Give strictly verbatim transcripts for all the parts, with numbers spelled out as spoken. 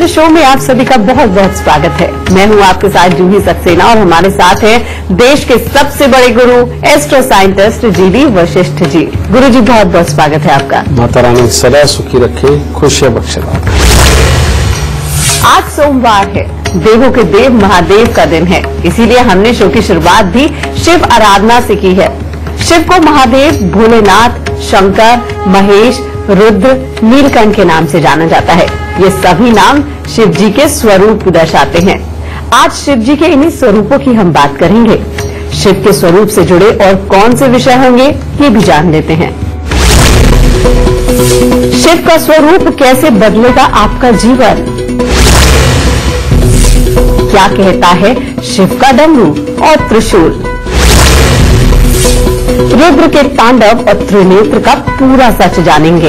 मंत्र शो में आप सभी का बहुत बहुत स्वागत है। मैं हूं आपके साथ जूही सक्सेना और हमारे साथ हैं देश के सबसे बड़े गुरु astro scientist G D Vashishth ji. गुरु जी बहुत बहुत स्वागत है आपका। माता रानी सदा सुखी रखे, खुशियां बख्शे। आज सोमवार है, देवों के देव महादेव का दिन है, इसीलिए हमने शो की शुरुआत भी शिव आराधना से की है। शिव को महादेव, भोलेनाथ, शंकर, महेश, रुद्र, नीलकंठ के नाम से जाना जाता है। ये सभी नाम शिव जी के स्वरूप दर्शाते हैं। आज शिव जी के इन्हीं स्वरूपों की हम बात करेंगे। शिव के स्वरूप से जुड़े और कौन से विषय होंगे ये भी जान लेते हैं। शिव का स्वरूप कैसे बदलेगा आपका जीवन? क्या कहता है शिव का डमरू और त्रिशूल? रुद्र के तांडव और त्रिनेत्र का पूरा सच जानेंगे।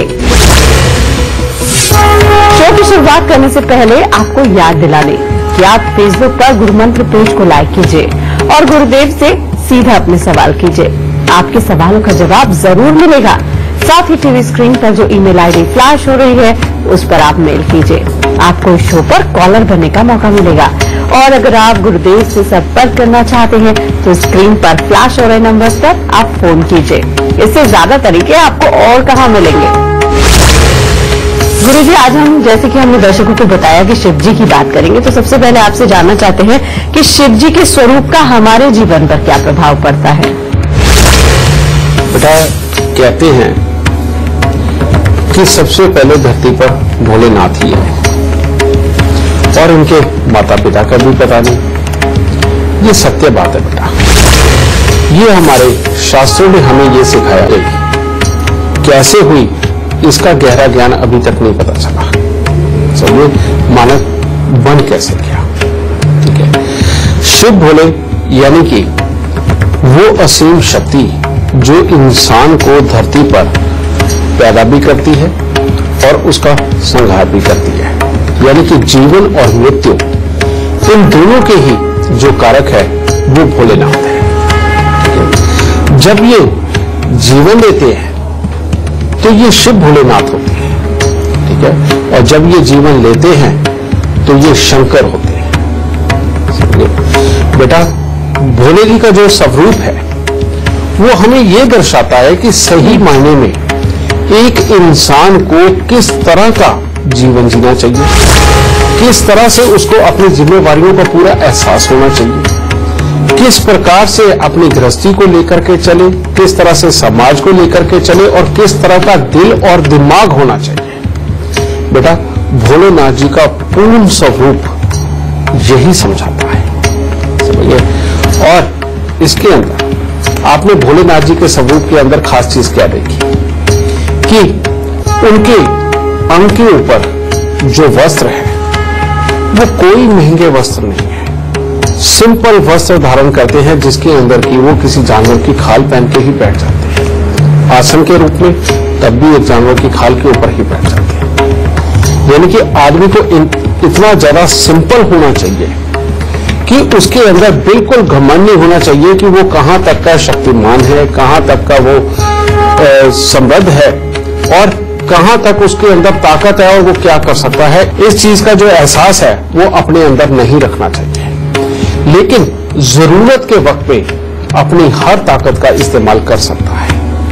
शो की शुरुआत करने से पहले आपको याद दिला दें कि आप फेसबुक पर गुरुमंत्र पेज को लाइक कीजिए और गुरुदेव से सीधा अपने सवाल कीजिए। आपके सवालों का जवाब जरूर मिलेगा। साथ ही टीवी स्क्रीन पर जो ईमेल आईडी फ्लैश हो रही है उस पर आप मेल कीजिए। आपको इस शो पर कॉलर बनने का मौका मिलेगा। और अगर आप गुरुदेव से संपर्क करना चाहते हैं तो स्क्रीन पर फ्लैश हो रहे नंबर पर आप फोन कीजिए। इससे ज्यादा तरीके आपको और कहां मिलेंगे। गुरुजी, आज हम जैसे कि हमने दर्शकों को बताया कि शिव जी की बात करेंगे, तो सबसे पहले आपसे जानना चाहते हैं कि शिव जी के स्वरूप का हमारे जीवन पर क्या प्रभाव पड़ता है? बेटा, कहते हैं कि सबसे पहले धरती पर भोलेनाथ ही है और उनके माता पिता का भी पता नहीं। ये सत्य बात है बेटा। ये हमारे शास्त्रों ने हमें ये सिखाया है। कैसे हुई इसका गहरा ज्ञान अभी तक नहीं पता चला। समझे, मानव बन कैसे गया। ठीक है, शिव भोले यानी कि वो असीम शक्ति जो इंसान को धरती पर पैदा भी करती है और उसका संहार भी करती है, यानी कि जीवन और मृत्यु इन दोनों के ही जो कारक है वो भोलेनाथ है। जब ये जीवन देते हैं तो ये शिव भोलेनाथ होते हैं। ठीक है, और जब ये जीवन लेते हैं तो ये शंकर होते हैं। बेटा, भोले जी का जो स्वरूप है वो हमें ये दर्शाता है कि सही मायने में एक इंसान को किस तरह का जीवन जीना चाहिए, किस तरह से उसको अपनी जिम्मेवारियों का पूरा एहसास होना चाहिए, किस प्रकार से अपनी गृहस्थी को लेकर के चले, किस तरह से समाज को लेकर के चले और किस तरह का दिल और दिमाग होना चाहिए। बेटा, भोलेनाथ जी का पूर्ण स्वरूप यही समझाता है। समझिए, और इसके अंदर आपने भोलेनाथ जी के स्वरूप के अंदर खास चीज क्या देखी कि उनके अंग के ऊपर जो वस्त्र है वो कोई महंगे वस्त्र नहीं है। सिंपल वस्त्र धारण करते हैं जिसके अंदर की वो किसी जानवर की खाल पहन के ही बैठ जाते हैं। आसन के रूप में तब भी एक जानवर की खाल के ऊपर ही बैठ जाते हैं। यानी कि आदमी को इन, इतना ज्यादा सिंपल होना चाहिए कि उसके अंदर बिल्कुल घमंड नहीं होना चाहिए कि वो कहां तक का शक्तिमान है, कहां तक का वो समृद्ध है और कहां तक उसके अंदर ताकत है और वो क्या कर सकता है। इस चीज का जो एहसास है वो अपने अंदर नहीं रखना चाहिए, लेकिन जरूरत के वक्त पे अपनी हर ताकत का इस्तेमाल कर सकता है।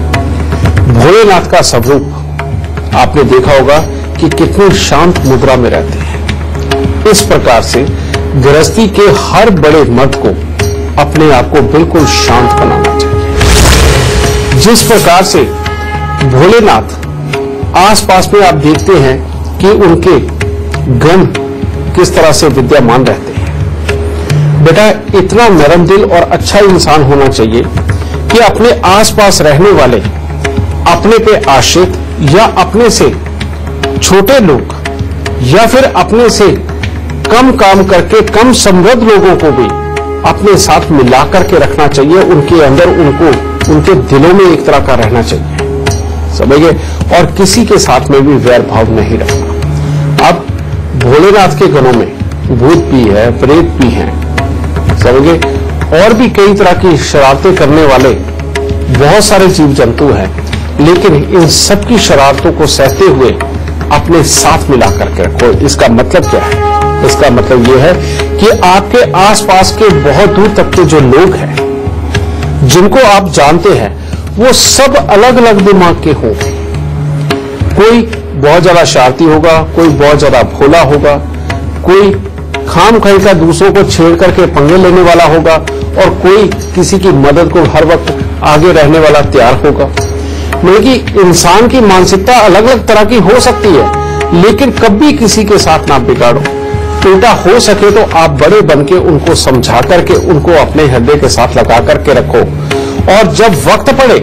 भोलेनाथ का स्वरूप आपने देखा होगा कि कितनी शांत मुद्रा में रहते हैं। इस प्रकार से गृहस्थी के हर बड़े मर्द को अपने आप को बिल्कुल शांत बनाना चाहिए। जिस प्रकार से भोलेनाथ आसपास में आप देखते हैं कि उनके गण किस तरह से विद्यमान रहते हैं। बेटा, इतना नरम दिल और अच्छा इंसान होना चाहिए कि अपने आसपास रहने वाले, अपने पे आश्रित या अपने से छोटे लोग या फिर अपने से कम काम करके कम समृद्ध लोगों को भी अपने साथ मिला करके रखना चाहिए। उनके अंदर उनको उनके दिलों में एक तरह का रहना चाहिए। समझिए, और किसी के साथ में भी वैर भाव नहीं रखना। अब भोलेनाथ के गणों में भूत भी है, प्रेत भी हैं, समझिए, और भी कई तरह की शरारतें करने वाले बहुत सारे जीव जंतु हैं, लेकिन इन सब की शरारतों को सहते हुए अपने साथ मिला करके रखो। इसका मतलब क्या है? इसका मतलब यह है कि आपके आसपास के बहुत दूर तक के जो लोग हैं, जिनको आप जानते हैं, वो सब अलग अलग दिमाग के होंगे। कोई बहुत ज्यादा शरारती होगा, कोई बहुत ज्यादा भोला होगा, कोई खाम खाई का दूसरों को छेड़ करके पंगे लेने वाला होगा, और कोई किसी की मदद को हर वक्त आगे रहने वाला तैयार होगा। मतलब कि इंसान की मानसिकता अलग अलग तरह की हो सकती है, लेकिन कभी किसी के साथ ना बिगाड़ो। उल्टा हो सके तो आप बड़े बन के उनको समझा करके उनको अपने हृदय के साथ लगा करके रखो, और जब वक्त पड़े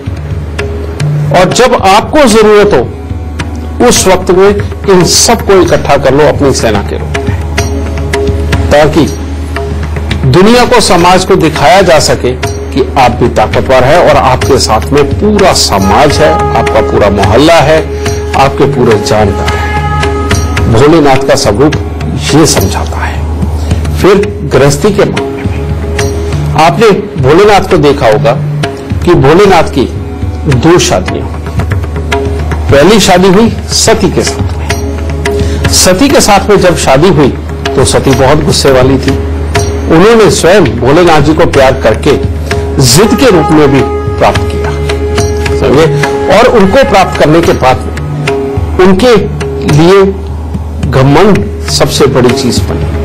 और जब आपको जरूरत हो उस वक्त में इन सबको इकट्ठा कर लो अपनी सेना के रूप में, ताकि दुनिया को, समाज को दिखाया जा सके कि आप भी ताकतवर है और आपके साथ में पूरा समाज है, आपका पूरा मोहल्ला है, आपके पूरे जानकार है। भोलेनाथ का स्वरूप ये समझाता है। फिर गृहस्थी के मामले में आपने भोलेनाथ को देखा होगा कि भोलेनाथ की दो शादियां हुई। पहली शादी हुई सती के साथ में। सती के साथ में जब शादी हुई तो सती बहुत गुस्से वाली थी। उन्होंने स्वयं भोलेनाथ जी को प्यार करके जिद के रूप में भी प्राप्त किया, समझे। और उनको प्राप्त करने के बाद उनके लिए घमंड सबसे बड़ी चीज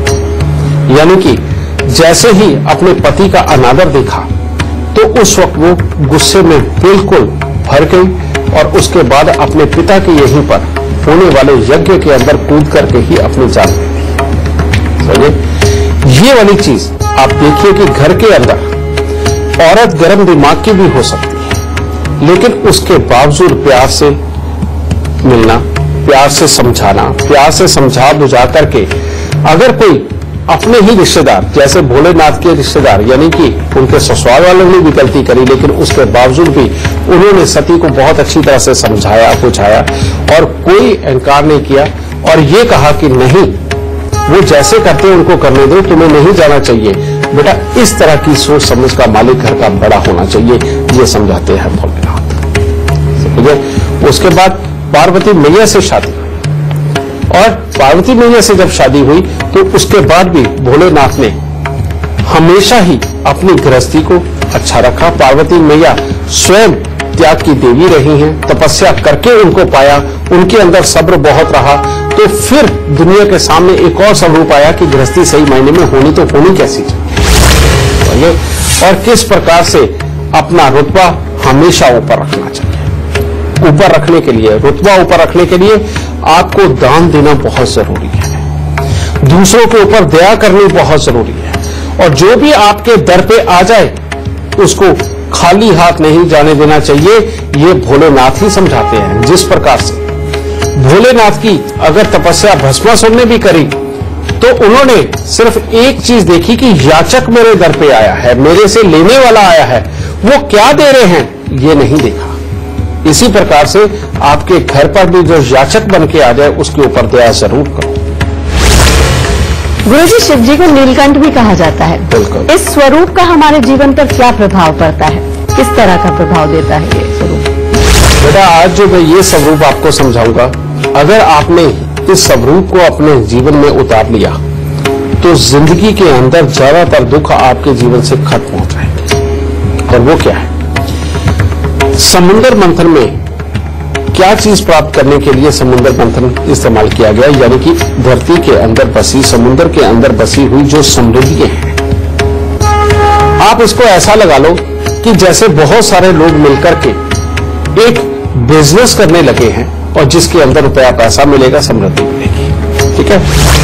बनी। यानी कि जैसे ही अपने पति का अनादर देखा तो उस वक्त वो गुस्से में बिल्कुल भर गई, और उसके बाद अपने पिता के यहीं पर होने वाले यज्ञ के अंदर कूद करके ही अपनी जान दे दी, समझे। ये वाली चीज आप देखिए कि घर के अंदर औरत गर्म दिमाग की भी हो सकती है, लेकिन उसके बावजूद प्यार से मिलना, प्यार से समझाना, प्यार से समझा बुझा करके अगर कोई अपने ही रिश्तेदार, जैसे भोलेनाथ के रिश्तेदार, यानी कि उनके ससुराल वालों ने भी गलती करी, लेकिन उसके बावजूद भी उन्होंने सती को बहुत अच्छी तरह से समझाया बुझाया और कोई इनकार नहीं किया, और ये कहा कि नहीं, वो जैसे करते हैं उनको करने दो, तुम्हें नहीं जाना चाहिए बेटा। इस तरह की सोच समझ का मालिक घर का बड़ा होना चाहिए, ये समझाते हैं भोलेनाथ, समझे। उसके बाद पार्वती मैया से शादी हुई, और पार्वती मैया से जब शादी हुई तो उसके बाद भी भोलेनाथ ने हमेशा ही अपनी गृहस्थी को अच्छा रखा। पार्वती मैया स्वयं त्याग की देवी रही हैं, तपस्या करके उनको पाया, उनके अंदर सब्र बहुत रहा, तो फिर दुनिया के सामने एक और स्वरूप आया कि गृहस्थी सही मायने में होनी तो होनी कैसी चाहिए, और किस प्रकार से अपना रुतबा हमेशा ऊपर रखना चाहिए। ऊपर रखने के लिए, रुतबा ऊपर रखने के लिए आपको दान देना बहुत जरूरी है, दूसरों के ऊपर दया करनी बहुत जरूरी है, और जो भी आपके दर पे आ जाए उसको खाली हाथ नहीं जाने देना चाहिए। ये भोलेनाथ ही समझाते हैं। जिस प्रकार से भोलेनाथ की अगर तपस्या भस्मासुर ने भी करी तो उन्होंने सिर्फ एक चीज देखी कि याचक मेरे दर पे आया है, मेरे से लेने वाला आया है, वो क्या दे रहे हैं ये नहीं देखा। इसी प्रकार से आपके घर पर भी जो याचक बन के आ जाए उसके ऊपर दया जरूर करो। गुरुजी, शिव जी को नीलकंठ भी कहा जाता है। बिल्कुल। इस स्वरूप का हमारे जीवन पर क्या प्रभाव पड़ता है, किस तरह का प्रभाव देता है ये स्वरूप? बेटा, आज जो मैं ये स्वरूप आपको समझाऊंगा, अगर आपने इस स्वरूप को अपने जीवन में उतार लिया तो जिंदगी के अंदर ज्यादातर दुख आपके जीवन से खत्म हो जाएंगे। और वो क्या है? समुद्र मंथन में क्या चीज प्राप्त करने के लिए समुद्र मंथन इस्तेमाल किया गया, यानी कि धरती के अंदर बसी, समुद्र के अंदर बसी हुई जो समृद्धियां हैं, आप इसको ऐसा लगा लो कि जैसे बहुत सारे लोग मिलकर के एक बिजनेस करने लगे हैं और जिसके अंदर रुपया पैसा मिलेगा, समृद्धि मिलेगी, ठीक है।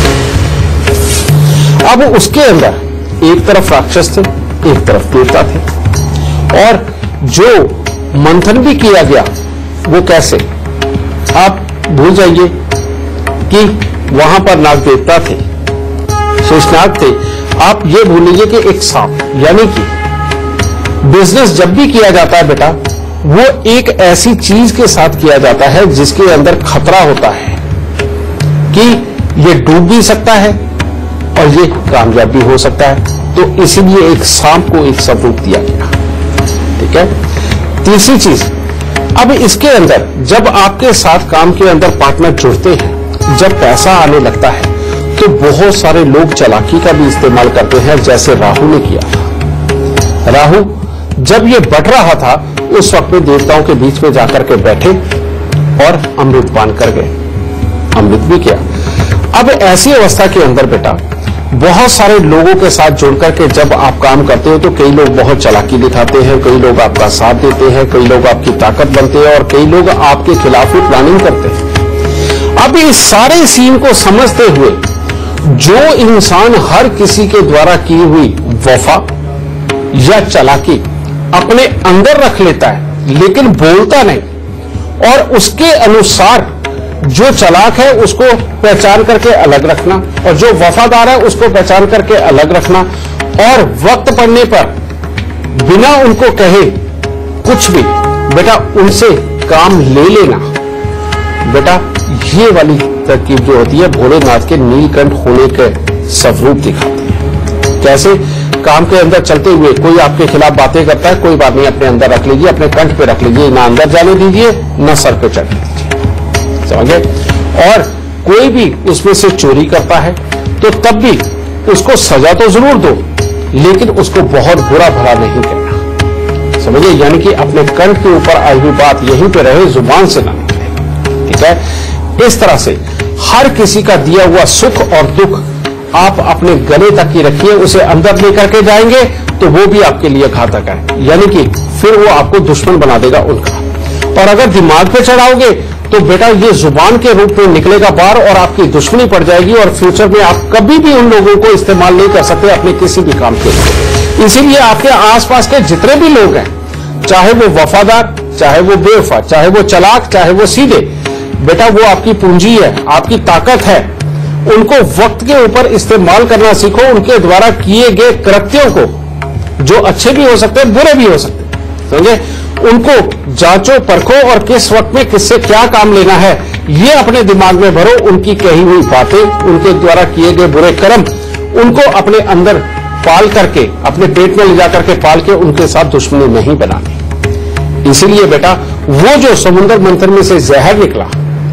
अब उसके अंदर एक तरफ राक्षस थे, एक तरफ देवता थे, और जो मंथन भी किया गया वो कैसे, आप भूल जाइए कि वहां पर नाग देवता थे, शेषनाग थे, आप ये भूल लीजिए कि एक सांप। यानी कि बिजनेस जब भी किया जाता है बेटा, वो एक ऐसी चीज के साथ किया जाता है जिसके अंदर खतरा होता है कि ये डूब भी सकता है और ये कामयाब भी हो सकता है। तो इसीलिए एक सांप को एक स्वरूप दिया गया, ठीक है। तीसरी चीज, अब इसके अंदर जब आपके साथ काम के अंदर पार्टनर जुड़ते हैं, जब पैसा आने लगता है, तो बहुत सारे लोग चालाकी का भी इस्तेमाल करते हैं, जैसे राहु ने किया था। राहु जब ये बढ़ रहा था, उस वक्त में देवताओं के बीच में जाकर के बैठे और अमृत पान कर गए, अमृत भी किया। अब ऐसी अवस्था के अंदर बेटा बहुत सारे लोगों के साथ जुड़कर के जब आप काम करते हो, तो कई लोग बहुत चालाकी दिखाते हैं, कई लोग आपका साथ देते हैं, कई लोग आपकी ताकत बनते हैं और कई लोग आपके खिलाफ ही प्लानिंग करते हैं। अब इस सारे सीन को समझते हुए जो इंसान हर किसी के द्वारा की हुई वफा या चालाकी अपने अंदर रख लेता है लेकिन बोलता नहीं, और उसके अनुसार जो चालाक है उसको पहचान करके अलग रखना, और जो वफादार है उसको पहचान करके अलग रखना, और वक्त पड़ने पर बिना उनको कहे कुछ भी बेटा उनसे काम ले लेना। बेटा ये वाली तरकीब जो होती है भोलेनाथ के नीलकंठ होने के स्वरूप दिखाती है। कैसे? काम के अंदर चलते हुए कोई आपके खिलाफ बातें करता है, कोई बात नहीं, अपने अंदर रख लीजिए, अपने कंठ पे रख लीजिए, ना अंदर जाने दीजिए ना सर पे चढ़ दीजिए, समझे? और कोई भी उसमें से चोरी करता है तो तब भी उसको सजा तो जरूर दो, लेकिन उसको बहुत बुरा भला नहीं करना, समझे? यानी कि अपने कंठ के ऊपर आई हुई बात यहीं पे रहे, जुबान से ना निकले, ठीक है? इस तरह से हर किसी का दिया हुआ सुख और दुख आप अपने गले तक ही रखिए, उसे अंदर लेकर के जाएंगे तो वो भी आपके लिए घातक है, यानी कि फिर वो आपको दुश्मन बना देगा उनका। और अगर दिमाग पे चढ़ाओगे तो बेटा ये जुबान के रूप में निकलेगा बाहर और आपकी दुश्मनी पड़ जाएगी, और फ्यूचर में आप कभी भी उन लोगों को इस्तेमाल नहीं कर सकते अपने किसी भी काम के लिए। इसीलिए आपके आसपास के जितने भी लोग हैं, चाहे वो वफादार, चाहे वो बेवफा, चाहे वो चालाक, चाहे वो सीधे, बेटा वो आपकी पूंजी है, आपकी ताकत है। उनको वक्त के ऊपर इस्तेमाल करना सीखो, उनके द्वारा किए गए कृत्यों को, जो अच्छे भी हो सकते हैं बुरे भी हो सकते हैं, समझे? उनको जांचो परखो और किस वक्त में किससे क्या काम लेना है ये अपने दिमाग में भरो। उनकी कही हुई बातें, उनके द्वारा किए गए बुरे कर्म, उनको अपने अंदर पाल करके, अपने पेट में ले जाकर के पाल के उनके साथ दुश्मनी नहीं बनानी। इसीलिए बेटा वो जो समुद्र मंथन में से जहर निकला,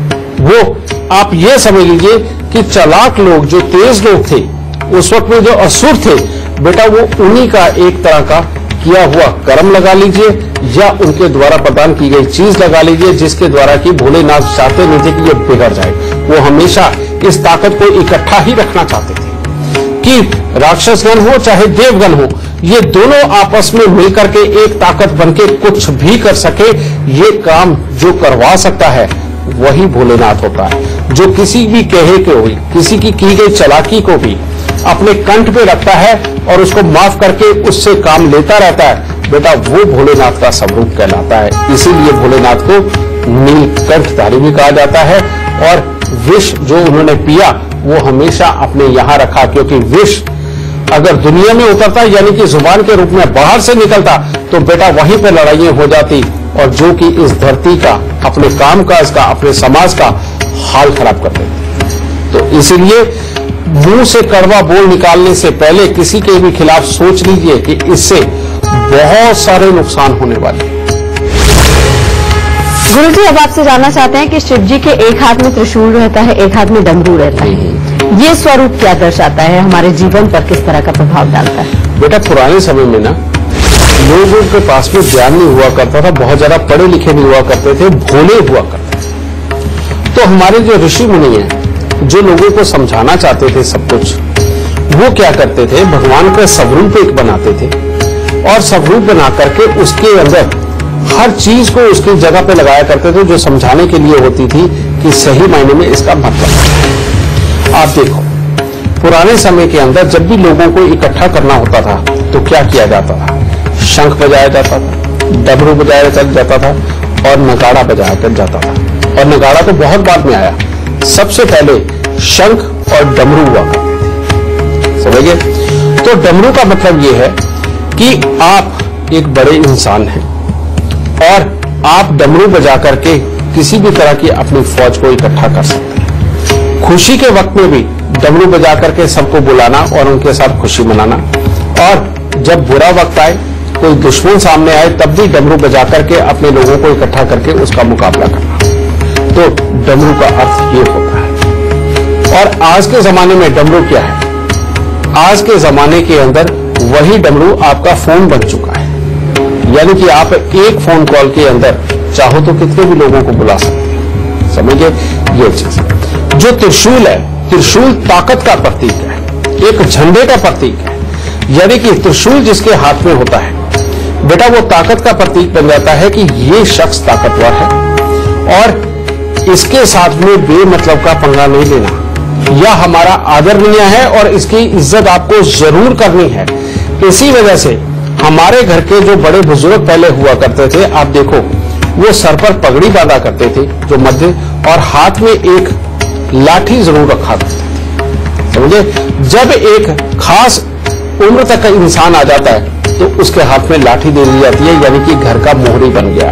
वो आप ये समझ लीजिए कि चालाक लोग, जो तेज लोग थे उस वक्त में, जो असुर थे, बेटा वो उन्हीं का एक तरह का किया हुआ कर्म लगा लीजिए, या उनके द्वारा प्रदान की गई चीज लगा लीजिए, जिसके द्वारा कि भोलेनाथ चाहते नहीं थे कि ये बिगड़ जाए। वो हमेशा इस ताकत को इकट्ठा ही रखना चाहते थे कि राक्षसगण हो चाहे देवगण हो, ये दोनों आपस में मिलकर के एक ताकत बनके कुछ भी कर सके। ये काम जो करवा सकता है वही भोलेनाथ होता है, जो किसी भी कहे के हुई, किसी की की गई चालाकी को भी अपने कंठ पे रखता है और उसको माफ करके उससे काम लेता रहता है, बेटा वो भोलेनाथ का स्वरूप कहलाता है। इसीलिए भोलेनाथ को नीलकंठधारी भी कहा जाता है। और विष जो उन्होंने पिया वो हमेशा अपने यहां रखा, क्योंकि विष अगर दुनिया में उतरता, यानी कि जुबान के रूप में बाहर से निकलता, तो बेटा वहीं पर लड़ाइयां हो जाती, और जो कि इस धरती का, अपने काम काज का, अपने समाज का हाल खराब कर देती। तो इसीलिए मुंह से कड़वा बोल निकालने से पहले किसी के भी खिलाफ सोच लीजिए कि इससे बहुत सारे नुकसान होने वाले हैं। गुरुजी, अब आपसे जानना चाहते हैं कि शिव जी के एक हाथ में त्रिशूल रहता है, एक हाथ में डमरू रहता है, ये स्वरूप क्या दर्शाता है, हमारे जीवन पर किस तरह का प्रभाव डालता है? बेटा पुराने समय में ना लोगों के पास में ज्ञान नहीं हुआ करता था, बहुत ज्यादा पढ़े लिखे नहीं हुआ करते थे, भोले हुआ करते थे। तो हमारे जो ऋषि मुनि हैं, जो लोगों को समझाना चाहते थे सब कुछ, वो क्या करते थे, भगवान का स्वरूप एक बनाते थे, और स्वरूप बना करके उसके अंदर हर चीज को उसकी जगह पे लगाया करते थे, जो समझाने के लिए होती थी कि सही मायने में इसका मतलब। आप देखो पुराने समय के अंदर जब भी लोगों को इकट्ठा करना होता था तो क्या किया जाता था? शंख बजाया जाता था, डमरू बजाया जाता था, और नगाड़ा बजाया कर जाता था। और नगाड़ा तो बहुत बाद में आया, सबसे पहले शंख और डमरू हुआ करते थे, समझ गए? तो डमरू का मतलब यह है कि आप एक बड़े इंसान हैं और आप डमरू बजा करके किसी भी तरह की अपनी फौज को इकट्ठा कर सकते हैं। खुशी के वक्त में भी डमरू बजा करके सबको बुलाना और उनके साथ खुशी मनाना, और जब बुरा वक्त आए कोई दुश्मन सामने आए तब भी डमरू बजा करके अपने लोगों को इकट्ठा करके उसका मुकाबला करना। तो डमरू का अर्थ ये होता है। और आज के जमाने में डमरू क्या है? आज के जमाने के अंदर वही डमरू आपका फोन बन चुका है। यानी कि आप एक फोन कॉल के अंदर चाहो तो कितने भी लोगों को बुला सकते हैं। समझिए ये चीज। जो त्रिशूल है, त्रिशूल ताकत का प्रतीक है, एक झंडे का प्रतीक है। यानी कि त्रिशूल जिसके हाथ में होता है बेटा वो ताकत का प्रतीक बन जाता है कि ये शख्स ताकतवर है और इसके साथ में बेमतलब का पंगा नहीं लेना, यह हमारा आदरणीय है और इसकी इज्जत आपको जरूर करनी है। इसी वजह से हमारे घर के जो बड़े बुजुर्ग पहले हुआ करते थे, आप देखो वो सर पर पगड़ी बांधा करते थे जो मध्य, और हाथ में एक लाठी जरूर रखा करते थे। समझे? जब एक खास उम्र तक का इंसान आ जाता है तो उसके हाथ में लाठी दे दी जाती है, यानी कि घर का मोहरी बन गया।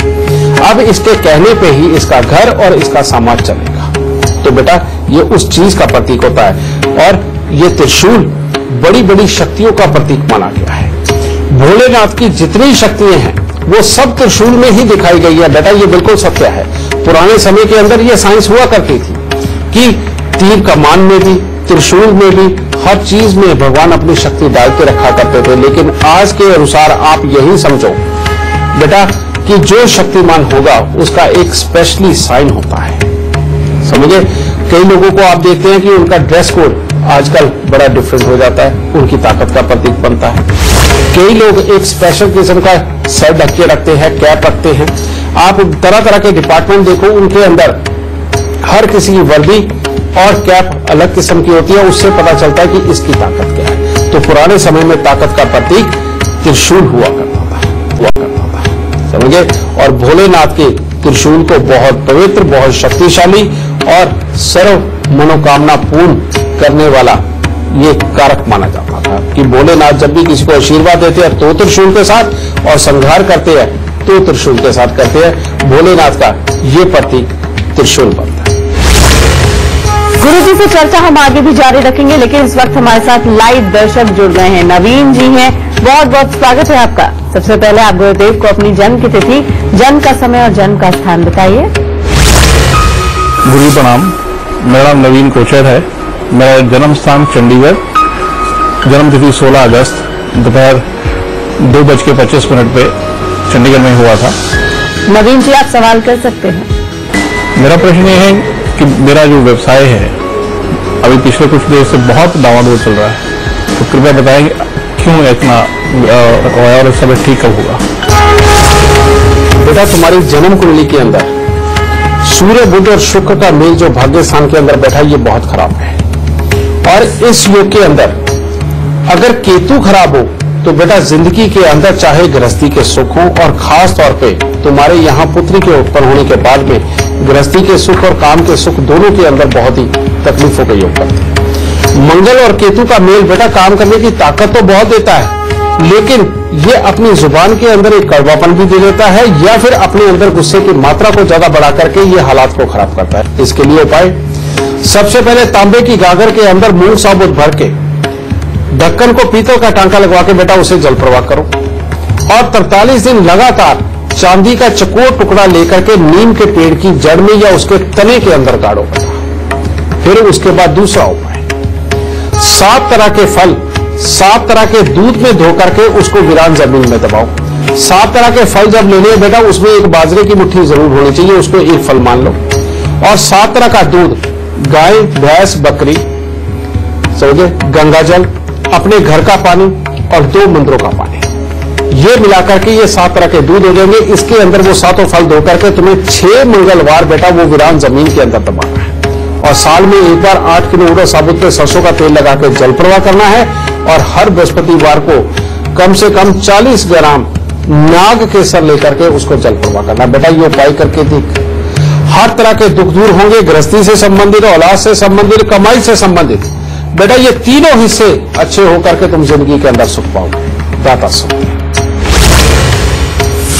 अब इसके कहने पे ही इसका घर और इसका समाज चलेगा। तो बेटा ये उस चीज का प्रतीक होता है। और ये त्रिशूल बड़ी बड़ी शक्तियों का प्रतीक माना गया है। भोलेनाथ की जितनी शक्तियां हैं वो सब त्रिशूल में ही दिखाई गई है। बेटा ये बिल्कुल सत्य है। पुराने समय के अंदर ये साइंस हुआ करती थी कि तीर कमान में भी, त्रिशूल में भी, हर चीज में भगवान अपनी शक्ति डाल के रखा करते थे। लेकिन आज के अनुसार आप यही समझो बेटा कि जो शक्तिमान होगा उसका एक स्पेशली साइन होता है। समझे? कई लोगों को आप देखते हैं कि उनका ड्रेस कोड आजकल बड़ा डिफरेंट हो जाता है, उनकी ताकत का प्रतीक बनता है। कई लोग एक स्पेशल किस्म का सर ढक के रखते हैं, कैप रखते हैं। आप तरह तरह के डिपार्टमेंट देखो, उनके अंदर हर किसी की वर्दी और कैप अलग किस्म की होती है। उससे पता चलता है कि इसकी ताकत क्या है। तो पुराने समय में ताकत का प्रतीक त्रिशूल हुआ करता था हुआ करता था समझे? और भोलेनाथ के त्रिशूल को बहुत पवित्र, बहुत शक्तिशाली और सर्व मनोकामना पूर्ण करने वाला ये कारक माना जाता था कि भोलेनाथ जब भी किसी को आशीर्वाद देते हैं तो त्रिशूल के साथ, और संहार करते हैं तो त्रिशूल के साथ करते हैं। भोलेनाथ का ये प्रतीक त्रिशूल बनता है। गुरु जी से चर्चा हम आगे भी जारी रखेंगे, लेकिन इस वक्त हमारे साथ लाइव दर्शक जुड़ गए हैं। नवीन जी हैं, बहुत बहुत स्वागत है आपका। सबसे पहले आप गुरुदेव को अपनी जन्म की तिथि, जन्म का समय और जन्म का स्थान बताइए। गुरु प्रणाम, मेरा नाम नवीन कोचर है। मेरा जन्म स्थान चंडीगढ़, जन्म तिथि सोलह अगस्त दोपहर दो बज के पच्चीस मिनट पे चंडीगढ़ में हुआ था। नवीन जी आप सवाल कर सकते हैं। मेरा प्रश्न ये है कि मेरा जो व्यवसाय है अभी पिछले कुछ देर से बहुत डावाडोल चल रहा है, तो कृपया बताएं क्यों इतना और इस समय ठीक कब होगा? बेटा तुम्हारी जन्म कुंडली के अंदर सूर्य, बुध और शुक्र का मेल जो भाग्य स्थान के अंदर बैठा ये बहुत खराब है। और इस योग के अंदर अगर केतु खराब हो तो बेटा जिंदगी के अंदर चाहे गृहस्थी के सुख हो, और खास तौर पे तुम्हारे यहाँ पुत्री के उत्पन्न होने के बाद में गृहस्थी के सुख और काम के सुख दोनों के अंदर बहुत ही तकलीफों का योग करते हैं। मंगल और केतु का मेल बेटा काम करने की ताकत तो बहुत देता है, लेकिन ये अपनी जुबान के अंदर एक कड़वापन भी दे देता है, या फिर अपने अंदर गुस्से की मात्रा को ज्यादा बढ़ा करके ये हालात को खराब करता है। इसके लिए उपाय, सबसे पहले तांबे की गागर के अंदर मूंग साबुत भर के ढक्कन को पीतल का टांका लगवा के बेटा उसे जल प्रवाह करो, और तरतालीस दिन लगातार चांदी का चकोर टुकड़ा लेकर के नीम के पेड़ की जड़ में या उसके तने के अंदर गाड़ो। फिर उसके बाद दूसरा उपाय, सात तरह के फल सात तरह के दूध में धो करके उसको वीरान जमीन में दबाओ। सात तरह के फल जब ले ले बेटा उसमें एक बाजरे की मुट्ठी जरूर होनी चाहिए, उसको एक फल मान लो। और सात तरह का दूध, गाय, भैंस, बकरी, समझे, गंगा जल, अपने घर का पानी और दो मंदिरों का पानी, ये मिलाकर के ये सात तरह के दूध हो जाएंगे। इसके अंदर वो सातों फल धो करके तुम्हें छह मंगलवार बेटा वो वीरान जमीन के अंदर दबाना है, और साल में एक बार आठ किलो उड़द साबुत पे सरसों का तेल लगा के जल प्रवाह करना है। और हर बृहस्पतिवार को कम से कम चालीस ग्राम नाग केसर लेकर के उसको जल प्रवाह करना। बेटा ये उपाय करके देख, हर तरह के दुख दूर होंगे, गृहस्थी से संबंधित, औलाद से संबंधित, कमाई से संबंधित। बेटा ये तीनों हिस्से अच्छे होकर के तुम जिंदगी के अंदर सुख पाओगे। दाता सुख।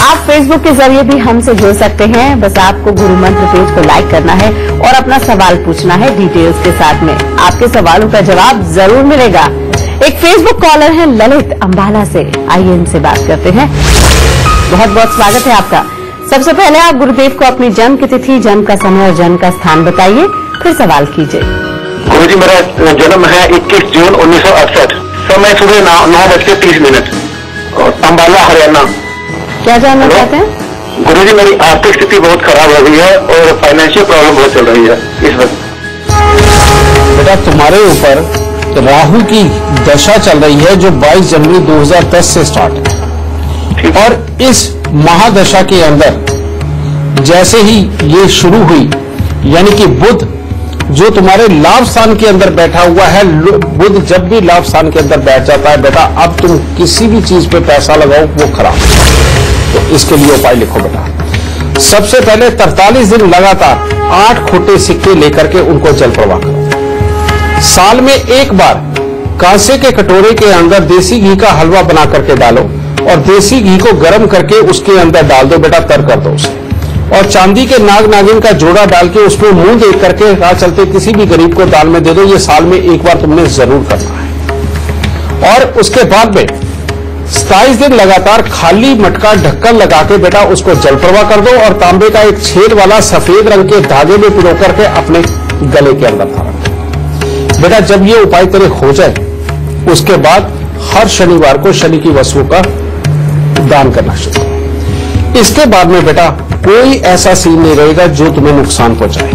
आप फेसबुक के जरिए भी हमसे जुड़ सकते हैं। बस आपको गुरु मंत्र पेज को लाइक करना है और अपना सवाल पूछना है डिटेल्स के साथ में। आपके सवालों का जवाब जरूर मिलेगा। एक फेसबुक कॉलर है ललित अंबाला से, आइए इनसे बात करते हैं। बहुत बहुत स्वागत है आपका। सबसे पहले आप गुरुदेव को अपनी जन्म की तिथि, जन्म का समय और जन्म का स्थान बताइए, फिर सवाल कीजिए। गुरुजी, मेरा जन्म है इक्कीस जून उन्नीस सौ अड़सठ, समय सुबह नौ नौ बज के तीस मिनट, अंबाला हरियाणा। क्या जानना चाहते हैं? गुरुजी, मेरी आर्थिक स्थिति बहुत खराब हो गई है और फाइनेंशियल प्रॉब्लम बहुत चल रही है इस वक्त। बेटा, तुम्हारे ऊपर राहु की दशा चल रही है जो बाईस जनवरी दो हज़ार दस से स्टार्ट है, और इस महादशा के अंदर जैसे ही ये शुरू हुई, यानी कि बुध जो तुम्हारे लाभ स्थान के अंदर बैठा हुआ है, बुध जब भी लाभ स्थान के अंदर बैठ जाता है बेटा, अब तुम किसी भी चीज पे पैसा लगाओ वो खराब। तो इसके लिए उपाय लिखो बेटा। सबसे पहले तरतालीस दिन लगातार आठ खोटे सिक्के लेकर के उनको जल प्रवाह करो। साल में एक बार कांसे के कटोरे के अंदर देसी घी का हलवा बना करके डालो और देसी घी को गर्म करके उसके अंदर डाल दो बेटा, तर कर दो उसे, और चांदी के नाग नागिन का जोड़ा डाल के उसमें मुंह देख करके राह चलते किसी भी गरीब को दान में दे दो। ये साल में एक बार तुमने जरूर करना है। और उसके बाद में सताईस दिन लगातार खाली मटका ढक्कन लगा के बेटा उसको जल प्रवाह कर दो और तांबे का एक छेद वाला सफेद रंग के धागे में पिरो करके अपने गले के अंदर धारण करो बेटा। जब ये उपाय तेरे हो जाए, उसके बाद हर शनिवार को शनि की वस्तु का दान करना शुरू करो। इसके बाद में बेटा कोई ऐसा सीन नहीं रहेगा जो तुम्हें नुकसान पहुंचाए।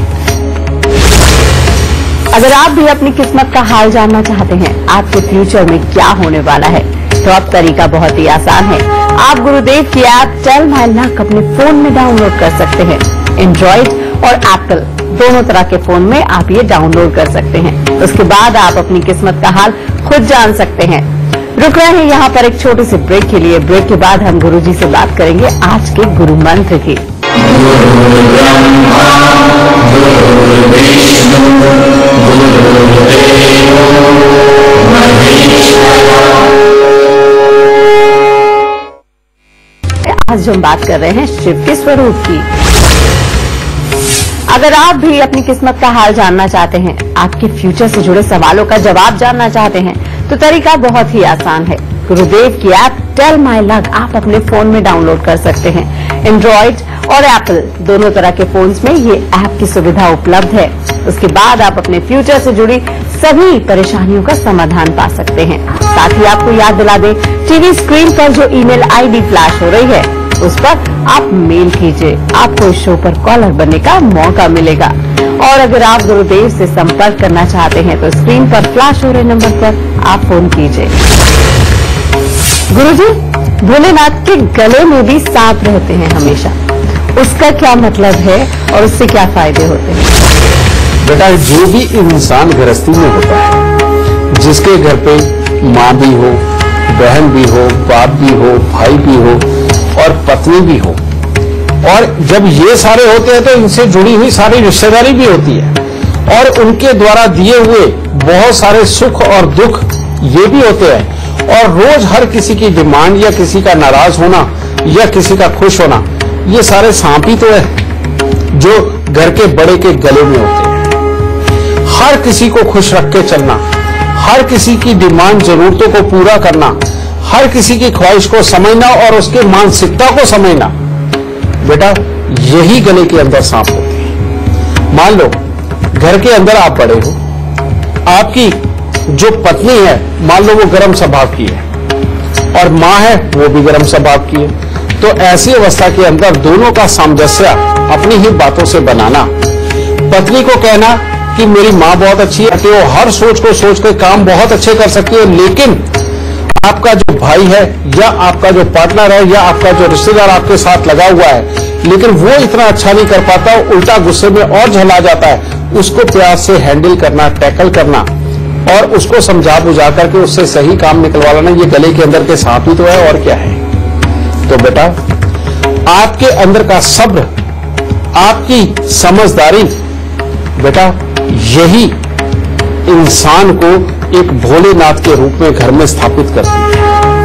अगर आप भी अपनी किस्मत का हाल जानना चाहते हैं, आपके फ्यूचर में क्या होने वाला है, तो अब तरीका बहुत ही आसान है। आप गुरुदेव की ऐप टेल माय लक अपने फोन में डाउनलोड कर सकते हैं। एंड्रॉइड और एप्पल दोनों तरह के फोन में आप ये डाउनलोड कर सकते हैं। उसके बाद आप अपनी किस्मत का हाल खुद जान सकते हैं। रुक रहे हैं यहाँ पर एक छोटे से ब्रेक के लिए। ब्रेक के बाद हम गुरुजी से बात करेंगे आज के गुरु मंत्र की। आज हम बात कर रहे हैं शिव के स्वरूप की। अगर आप भी अपनी किस्मत का हाल जानना चाहते हैं, आपके फ्यूचर से जुड़े सवालों का जवाब जानना चाहते हैं, तो तरीका बहुत ही आसान है। गुरुदेव की ऐप टेल माय लक आप अपने फोन में डाउनलोड कर सकते हैं। एंड्रॉइड और एप्पल दोनों तरह के फोन्स में ये ऐप की सुविधा उपलब्ध है। उसके बाद आप अपने फ्यूचर से जुड़ी सभी परेशानियों का समाधान पा सकते हैं। साथ ही आपको याद दिला दें, टीवी स्क्रीन पर जो ईमेल आईडी फ्लैश हो रही है उस पर आप मेल कीजिए, आपको इस शो पर कॉलर बनने का मौका मिलेगा। और अगर आप गुरुदेव से संपर्क करना चाहते हैं तो स्क्रीन पर फ्लैश हो रहे नंबर पर आप फोन कीजिए। गुरुजी, भोलेनाथ के गले में भी सांप रहते हैं हमेशा, उसका क्या मतलब है और उससे क्या फायदे होते हैं? बेटा, जो भी इंसान गृहस्थी में होता है, जिसके घर पे माँ भी हो, बहन भी हो, बाप भी हो, भाई भी हो और पत्नी भी हो, और जब ये सारे होते हैं तो इनसे जुड़ी हुई सारी रिश्तेदारी भी होती है और उनके द्वारा दिए हुए बहुत सारे सुख और दुख ये भी होते हैं। और रोज हर किसी की डिमांड या किसी का नाराज होना या किसी का खुश होना, ये सारे सांप ही तो है जो घर के बड़े के गले में होते हैं। हर किसी को खुश रख के चलना, हर किसी की डिमांड जरूरतों को पूरा करना, हर किसी की ख्वाहिश को समझना और उसके मानसिकता को समझना, बेटा यही गले के अंदर सांप होते हैं। मान लो घर के अंदर आप बड़े हो, आपकी जो पत्नी है मान लो वो गर्म स्वभाव की है और माँ है वो भी गर्म स्वभाव की है, तो ऐसी अवस्था के अंदर दोनों का सामंजस्य अपनी ही बातों से बनाना। पत्नी को कहना कि मेरी माँ बहुत अच्छी है, कि वो हर सोच को सोच के काम बहुत अच्छे कर सकती है, लेकिन आपका जो भाई है या आपका जो पार्टनर है या आपका जो रिश्तेदार आपके साथ लगा हुआ है, लेकिन वो इतना अच्छा नहीं कर पाता, उल्टा गुस्से में और झला जाता है, उसको प्यार से हैंडल करना, टैकल करना और उसको समझा बुझा करके उससे सही काम निकलवा लेना। ये गले के अंदर के सांप ही तो है और क्या है। तो बेटा आपके अंदर का सब्र, आपकी समझदारी बेटा यही इंसान को एक भोलेनाथ के रूप में घर में स्थापित करती है।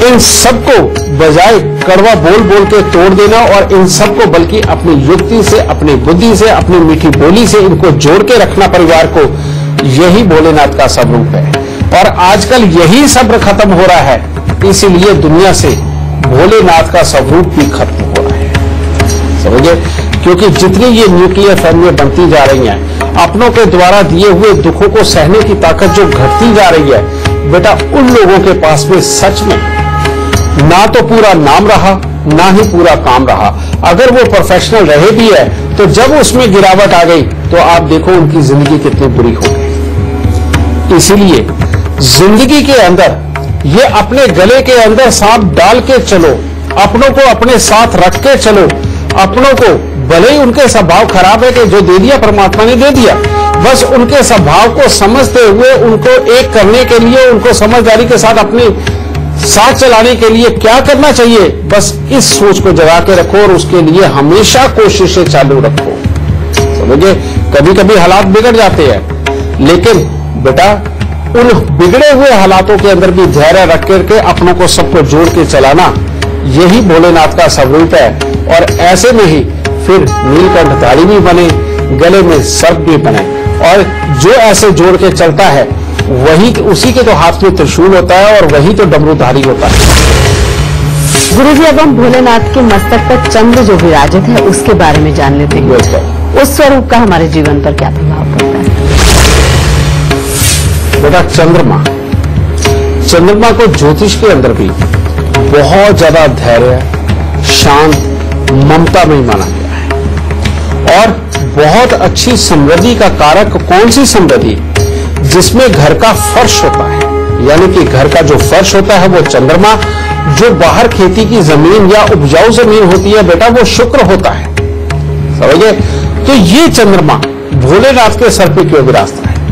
इन सबको बजाय कड़वा बोल बोल के तोड़ देना और इन सबको बल्कि अपनी युक्ति से, अपनी बुद्धि से, अपनी मीठी बोली से इनको जोड़ के रखना परिवार को, यही भोलेनाथ का स्वरूप है। और आजकल यही सब्र खत्म हो रहा है, इसीलिए दुनिया से भोलेनाथ का स्वरूप भी खत्म हो रहा है, समझे? क्योंकि जितनी ये न्यूक्लियर फैमिलियां बनती जा रही हैं, अपनों के द्वारा दिए हुए दुखों को सहने की ताकत जो घटती जा रही है, बेटा उन लोगों के पास में सच में ना तो पूरा नाम रहा, ना ही पूरा काम रहा। अगर वो प्रोफेशनल रहे भी है तो जब उसमें गिरावट आ गई तो आप देखो उनकी जिंदगी कितनी बुरी हो गई। इसीलिए जिंदगी के अंदर ये अपने गले के अंदर सांप डाल के चलो, अपनों को अपने साथ रख के चलो। अपनों को भले ही उनके स्वभाव खराब है कि जो दे दिया परमात्मा ने दे दिया, बस उनके स्वभाव को समझते हुए उनको एक करने के लिए, उनको समझदारी के साथ अपने साथ चलाने के लिए क्या करना चाहिए, बस इस सोच को जगा के रखो और उसके लिए हमेशा कोशिशें चालू रखो, समझे? कभी कभी हालात बिगड़ जाते हैं, लेकिन बेटा उन बिगड़े हुए हालातों के अंदर भी धैर्य रख करके अपनों को सबको जोड़ के चलाना, यही भोलेनाथ का स्वरूप है। और ऐसे में ही फिर नीलकंठधारी भी बने, गले में सर्प भी बने, और जो ऐसे जोड़ के चलता है वही, उसी के तो हाथ में त्रिशूल होता है और वही तो डमरूधारी होता है। गुरुजी, अब हम भोलेनाथ के मस्तक पर चंद्र जो विराजित है उसके बारे में जान लेते हैं। उस स्वरूप का हमारे जीवन पर क्या प्रभाव पड़ता है? बेटा चंद्रमा, चंद्रमा को ज्योतिष के अंदर भी बहुत ज्यादा धैर्य, शांत, ममता में माना गया है। और बहुत अच्छी समृद्धि का कारक कौन सी समृद्धि? जिसमें घर का फर्श होता है, यानी कि घर का जो फर्श होता है वो चंद्रमा, जो बाहर खेती की जमीन या उपजाऊ जमीन होती है बेटा वो शुक्र होता है, समझे? तो ये चंद्रमा भोलेनाथ के सर पे क्यों विराजता है?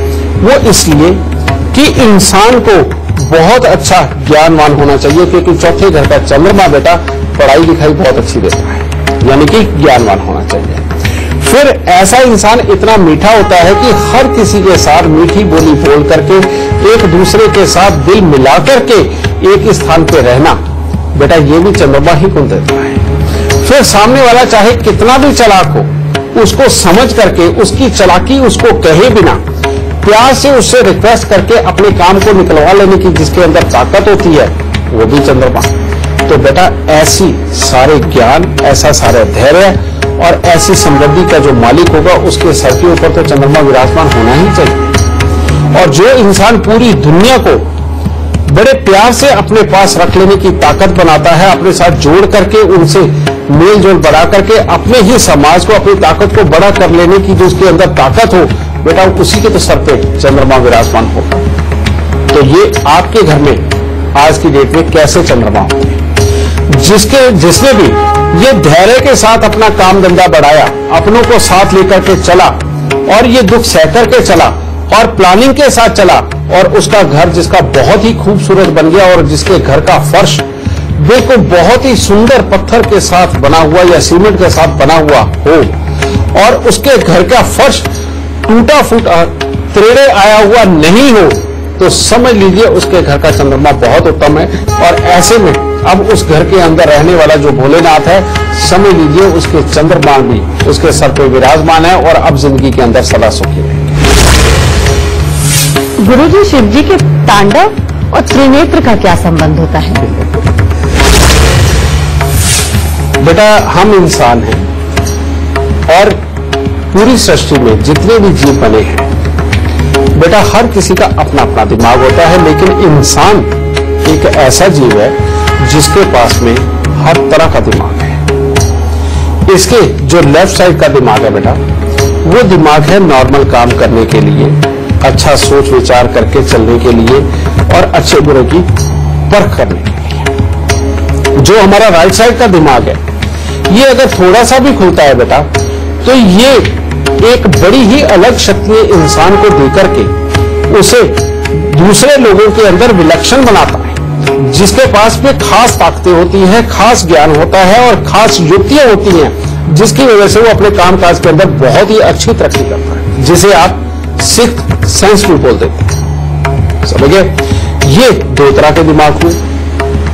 वो इसलिए कि इंसान को बहुत अच्छा ज्ञानवान होना चाहिए, क्योंकि चौथे घर का चंद्रमा बेटा पढ़ाई लिखाई बहुत अच्छी देता है, यानी कि ज्ञानवान होना चाहिए। फिर ऐसा इंसान इतना मीठा होता है कि हर किसी के साथ मीठी बोली बोल करके, एक दूसरे के साथ दिल मिला करके एक स्थान पे रहना, बेटा ये भी चंद्रमा ही गुण देता है। फिर सामने वाला चाहे कितना भी चालाक हो, उसको समझ करके, उसकी चालाकी उसको कहे बिना प्यार से उससे रिक्वेस्ट करके अपने काम को निकलवा लेने की जिसके अंदर ताकत होती है, वो भी चंद्रमा। तो बेटा ऐसी सारे ज्ञान, ऐसा सारे धैर्य और ऐसी समृद्धि का जो मालिक होगा उसके सर के ऊपर तो चंद्रमा विराजमान होना ही चाहिए। और जो इंसान पूरी दुनिया को बड़े प्यार से अपने पास रख लेने की ताकत बनाता है, अपने साथ जोड़ करके उनसे मेल जोल बढ़ा करके अपने ही समाज को, अपनी ताकत को बड़ा कर लेने की जो उसके अंदर ताकत हो, बेटा उसी के तो सर पे चंद्रमा विराजमान होगा। तो ये आपके घर में आज की डेट में कैसे चंद्रमा होते हैं? जिसके जिसने भी ये धैर्य के साथ अपना काम धंधा बढ़ाया, अपनों को साथ लेकर के चला और ये दुख सहकर के चला और प्लानिंग के साथ चला, और उसका घर जिसका बहुत ही खूबसूरत बन गया और जिसके घर का फर्श बिल्कुल बहुत ही सुंदर पत्थर के साथ बना हुआ या सीमेंट के साथ बना हुआ हो, और उसके घर का फर्श टूटा फूटा त्रेड़े आया हुआ नहीं हो, तो समझ लीजिए उसके घर का चंद्रमा बहुत उत्तम है। और ऐसे में अब उस घर के अंदर रहने वाला जो भोलेनाथ है, समझ लीजिए उसके चंद्रमा भी उसके सर पे विराजमान है और अब जिंदगी के अंदर सदा सुखी रहेंगे। गुरुजी, शिव जी के तांडव और त्रिनेत्र का क्या संबंध होता है? बेटा हम इंसान हैं और पूरी सृष्टि में जितने भी जीव बने हैं बेटा हर किसी का अपना अपना दिमाग होता है, लेकिन इंसान एक ऐसा जीव है जिसके पास में हर तरह का दिमाग है। इसके जो लेफ्ट साइड का दिमाग है बेटा, वो दिमाग है नॉर्मल काम करने के लिए, अच्छा सोच विचार करके चलने के लिए और अच्छे बुरे की परख करने के लिए। जो हमारा राइट साइड का दिमाग है, ये अगर थोड़ा सा भी खुलता है बेटा, तो ये एक बड़ी ही अलग शक्ति इंसान को देकर के उसे दूसरे लोगों के अंदर विलक्षण बनाता है, जिसके पास में खास ताकतें होती हैं, खास ज्ञान होता है और खास युक्तियां होती हैं, जिसकी वजह से वो अपने कामकाज के अंदर बहुत ही अच्छी तरक्की करता है, जिसे आप सिक्स्थ सेंस भी बोल देते हैं, समझिए? ये दो तरह के दिमाग हुए।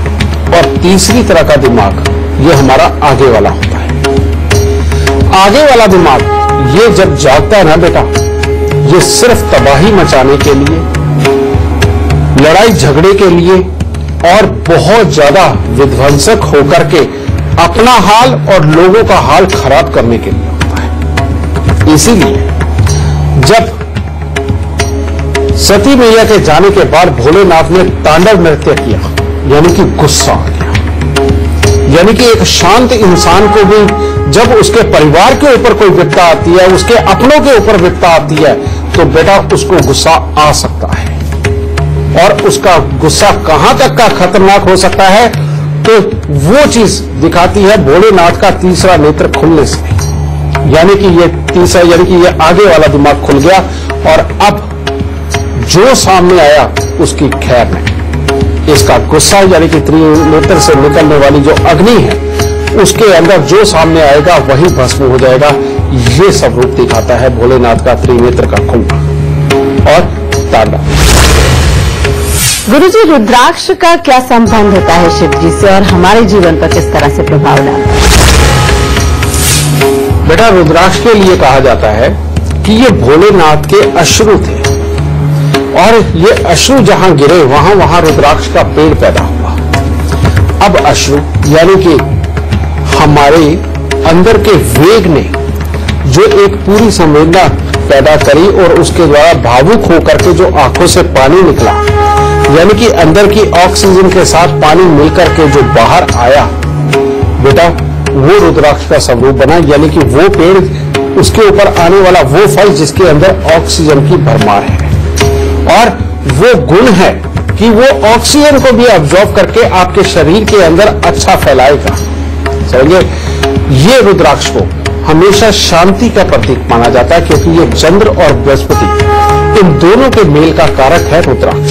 और तीसरी तरह का दिमाग ये हमारा आगे वाला होता है। आगे वाला दिमाग ये जब जागता है ना बेटा, ये सिर्फ तबाही मचाने के लिए, लड़ाई झगड़े के लिए और बहुत ज्यादा विध्वंसक होकर के अपना हाल और लोगों का हाल खराब करने के लिए होता है। इसीलिए जब सती मैया के जाने के बाद भोलेनाथ ने तांडव नृत्य किया, यानी कि गुस्सा आ गया, यानी कि एक शांत इंसान को भी जब उसके परिवार के ऊपर कोई विपदा आती है, उसके अपनों के ऊपर विपदा आती है, तो बेटा उसको गुस्सा आ सकता है। और उसका गुस्सा कहां तक का खतरनाक हो सकता है, तो वो चीज दिखाती है भोलेनाथ का तीसरा नेत्र खुलने से, यानी कि ये तीसरा यानी कि ये आगे वाला दिमाग खुल गया और अब जो सामने आया उसकी खैर नहीं। इसका गुस्सा यानी कि त्रिनेत्र से निकलने वाली जो अग्नि है, उसके अंदर जो सामने आएगा वही भस्म हो जाएगा। ये सब रूप दिखाता है भोलेनाथ का त्रिनेत्र का खुलना और तांडव। गुरुजी, रुद्राक्ष का क्या संबंध होता है शिव जी से और हमारे जीवन पर किस तरह से प्रभाव डालता है? बेटा, रुद्राक्ष के लिए कहा जाता है कि ये भोलेनाथ के अश्रु थे और ये अश्रु जहां गिरे वहां वहां रुद्राक्ष का पेड़ पैदा हुआ। अब अश्रु यानी कि हमारे अंदर के वेग ने जो एक पूरी संवेदना पैदा करी और उसके द्वारा भावुक होकर के जो आंखों से पानी निकला, यानी कि अंदर की ऑक्सीजन के साथ पानी मिलकर के जो बाहर आया, बेटा वो रुद्राक्ष का स्वरूप बना। यानी कि वो पेड़, उसके ऊपर आने वाला वो फल जिसके अंदर ऑक्सीजन की भरमार है और वो गुण है कि वो ऑक्सीजन को भी ऑब्जॉर्व करके आपके शरीर के अंदर अच्छा फैलाएगा। समझिए, ये रुद्राक्ष को हमेशा शांति का प्रतीक माना जाता है, क्योंकि ये चंद्र और बृहस्पति इन दोनों के मेल का कारक है रुद्राक्ष।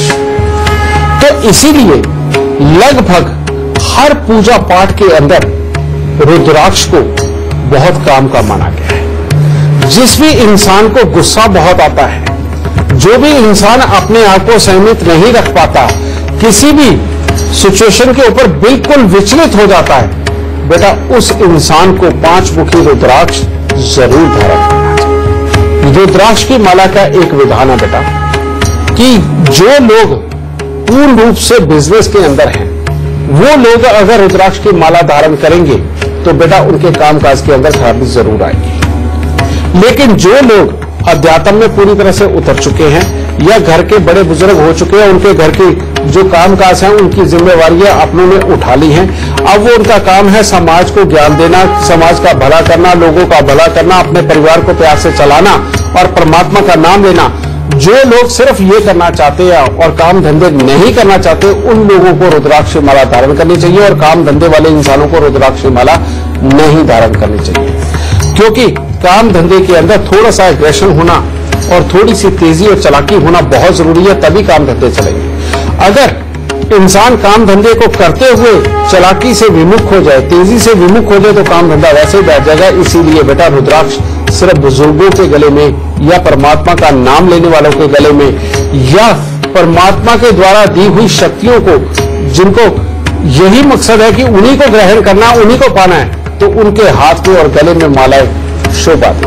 तो इसीलिए लगभग हर पूजा पाठ के अंदर रुद्राक्ष को बहुत काम का माना गया है। जिस भी इंसान को गुस्सा बहुत आता है, जो भी इंसान अपने आप को संयमित नहीं रख पाता, किसी भी सिचुएशन के ऊपर बिल्कुल विचलित हो जाता है, बेटा उस इंसान को पांच मुखी रुद्राक्ष जरूर धारण करना चाहिए। रुद्राक्ष की माला का एक विधान है बेटा कि जो लोग पूर्ण रूप से बिजनेस के अंदर हैं, वो लोग अगर रुद्राक्ष की माला धारण करेंगे तो बेटा उनके कामकाज के अंदर खराबी जरूर आएगी। लेकिन जो लोग अध्यात्म में पूरी तरह से उतर चुके हैं या घर के बड़े बुजुर्ग हो चुके हैं, उनके घर की जो कामकाज है उनकी जिम्मेवारियां अपनों ने उठा ली हैं, अब वो उनका काम है समाज को ज्ञान देना, समाज का भला करना, लोगों का भला करना, अपने परिवार को प्यार से चलाना और परमात्मा का नाम लेना। जो लोग सिर्फ ये करना चाहते हैं और काम धंधे नहीं करना चाहते, उन लोगों को रुद्राक्ष माला धारण करनी चाहिए और काम धंधे वाले इंसानों को रुद्राक्ष माला नहीं धारण करनी चाहिए, क्योंकि काम धंधे के अंदर थोड़ा सा एग्रेशन होना और थोड़ी सी तेजी और चालाकी होना बहुत जरूरी है, तभी काम धंधे चलेंगे। अगर इंसान काम धंधे को करते हुए चालाकी से विमुख हो जाए, तेजी से विमुख हो जाए, तो काम धंधा वैसे ही बैठ जाएगा। इसीलिए बेटा रुद्राक्ष सिर्फ बुजुर्गों के गले में या परमात्मा का नाम लेने वालों के गले में या परमात्मा के द्वारा दी हुई शक्तियों को, जिनको यही मकसद है कि उन्हीं को ग्रहण करना, उन्हीं को पाना है, तो उनके हाथ में और गले में मालाएं शोभा देती।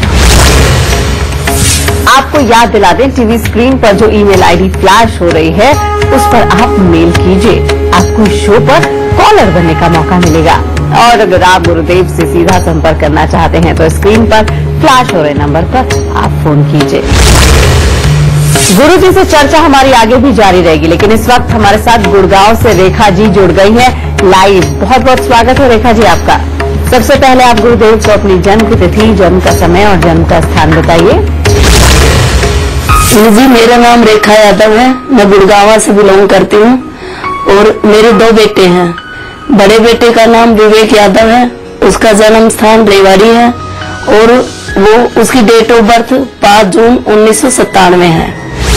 आपको याद दिला दें, टीवी स्क्रीन पर जो ईमेल आईडी फ्लैश हो रही है उस पर आप मेल कीजिए, आपको इस शो पर कॉलर बनने का मौका मिलेगा। और अगर आप गुरुदेव से सीधा संपर्क करना चाहते हैं तो स्क्रीन पर फ्लैश हो रहे नंबर पर आप फोन कीजिए। गुरु जी से चर्चा हमारी आगे भी जारी रहेगी, लेकिन इस वक्त हमारे साथ गुड़गांव से रेखा जी जुड़ गई है लाइव। बहुत बहुत स्वागत है रेखा जी आपका। सबसे पहले आप गुरुदेव को अपनी जन्म की तिथि, जन्म का समय और जन्म का स्थान बताइए। जी, मेरा नाम रेखा यादव है, मैं गुड़गांव से बिलोंग करती हूँ और मेरे दो बेटे हैं। बड़े बेटे का नाम विवेक यादव है, उसका जन्म स्थान रेवाड़ी है और वो उसकी डेट ऑफ बर्थ पाँच जून उन्नीस सौ सत्तानवे है।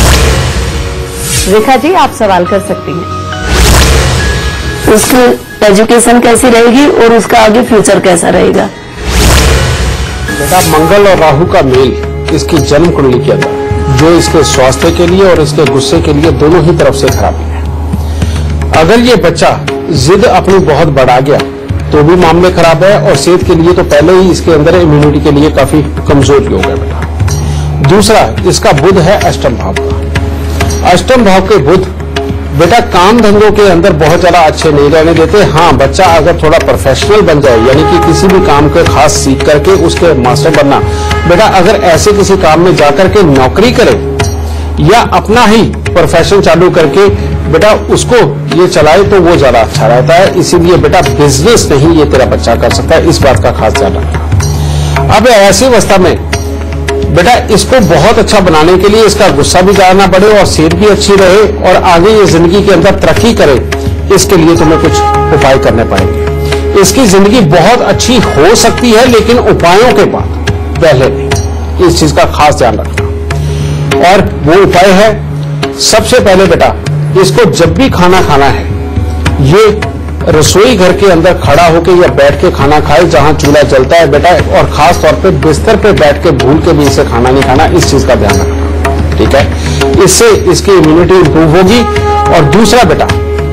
रेखा जी, आप सवाल कर सकती हैं। उसकी एजुकेशन कैसी रहेगी और उसका आगे फ्यूचर कैसा रहेगा? बेटा, मंगल और राहु का मेल इसकी जन्म कुंडली के अंदर, जो इसके स्वास्थ्य के लिए और इसके गुस्से के लिए दोनों ही तरफ से खराबी है। अगर ये बच्चा जिद अपनी बहुत बढ़ा गया तो भी मामले खराब है, और सेहत के लिए तो पहले ही इसके अंदर इम्यूनिटी के लिए काफी कमजोर योग है बेटा। दूसरा, इसका बुध है अष्टम भाव का। अष्टम भाव के बुध बेटा काम धंधों के अंदर बहुत ज्यादा अच्छे नहीं रहने देते। हाँ, बच्चा अगर थोड़ा प्रोफेशनल बन जाए, यानी कि किसी भी काम को खास सीख करके उसके मास्टर बनना, बेटा अगर ऐसे किसी काम में जाकर के नौकरी करे या अपना ही प्रोफेशन चालू करके बेटा उसको ये चलाए तो वो ज्यादा अच्छा रहता है। इसीलिए बेटा बिजनेस नहीं ये तेरा बच्चा कर सकता है, इस बात का खास ध्यान रखना। अब ऐसी अवस्था में बेटा इसको बहुत अच्छा बनाने के लिए इसका गुस्सा भी ज्यादा ना बढ़े और सेहत भी अच्छी रहे और आगे ये जिंदगी के अंदर तरक्की करे, इसके लिए तुम्हें कुछ उपाय करने पड़ेंगे। इसकी जिंदगी बहुत अच्छी हो सकती है, लेकिन उपायों के बाद, पहले नहीं। इस चीज का खास ध्यान रखना। और वो उपाय है, सबसे पहले बेटा इसको जब भी खाना खाना है, ये रसोई घर के अंदर खड़ा होकर या बैठ के खाना खाए जहां चूल्हा जलता है बेटा, और खास तौर पे बिस्तर पे बैठ के भूल के भी इसे खाना नहीं खाना, इस चीज का ध्यान रखना, ठीक है। इससे इसकी इम्यूनिटी इंप्रूव होगी। और दूसरा बेटा,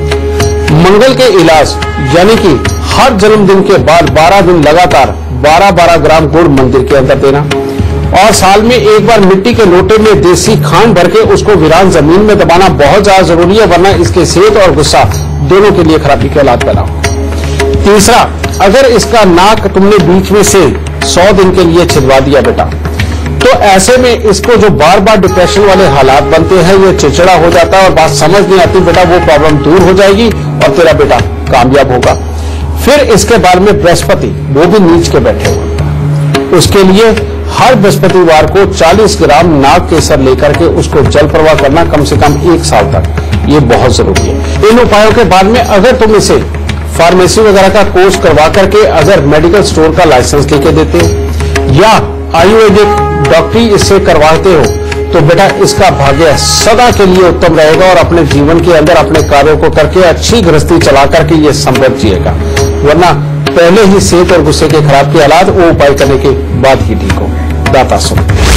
मंगल के इलाज यानी कि हर जन्मदिन के बाद बारह दिन लगातार बारह बारह ग्राम गुड़ मंदिर के अंदर देना, और साल में एक बार मिट्टी के लोटे में देसी खांड भर के उसको वीरान जमीन में दबाना बहुत ज्यादा जरूरी है, वरना इसके सेहत और गुस्सा दोनों के लिए खराबी के हालात पैदा हो। तीसरा, अगर इसका नाक तुमने बीच में से सौ दिन के लिए छिदवा दिया बेटा, तो ऐसे में इसको जो बार बार डिप्रेशन वाले हालात बनते हैं, ये चिड़चिड़ा हो जाता है और बात समझ नहीं आती बेटा, वो प्रॉब्लम दूर हो जाएगी और तेरा बेटा कामयाब होगा। फिर इसके बाद में बृहस्पति, वो भी नीच के बैठे हुए, उसके लिए हर बृहस्पतिवार को चालीस ग्राम नाग केसर लेकर के उसको जल प्रवाह करना कम से कम एक साल तक, ये बहुत जरूरी है। इन उपायों के बाद में अगर तुम इसे फार्मेसी वगैरह का कोर्स करवा करके अगर मेडिकल स्टोर का लाइसेंस लेके देते हो या आयुर्वेदिक डॉक्टरी इससे करवाते हो, तो बेटा इसका भाग्य सदा के लिए उत्तम रहेगा और अपने जीवन के अंदर अपने कार्यों को करके अच्छी गृहस्थी चला करके ये समृद्ध जिएगा। वरना पहले ही सेहत और गुस्से के खराब के हालात वो उपाय करने के बाद ही ठीक होंगे। दाता सुन।